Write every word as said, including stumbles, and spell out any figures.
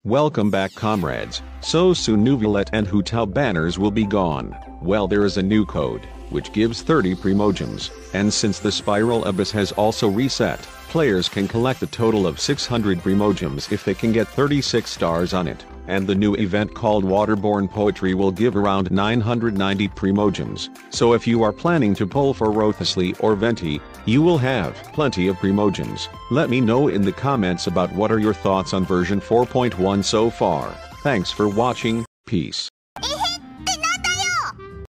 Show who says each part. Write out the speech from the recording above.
Speaker 1: Welcome back, comrades. So soon Neuvillette and Hotel banners will be gone. Well, there is a new code, which gives thirty Primogems, and since the Spiral Abyss has also reset, players can collect a total of six hundred Primogems if they can get thirty-six stars on it, and the new event called Waterborne Poetry will give around nine hundred ninety Primogems, so if you are planning to pull for Rothesly or Venti, you will have plenty of Primogems. Let me know in the comments about what are your thoughts on version four point one so far. Thanks for watching, peace.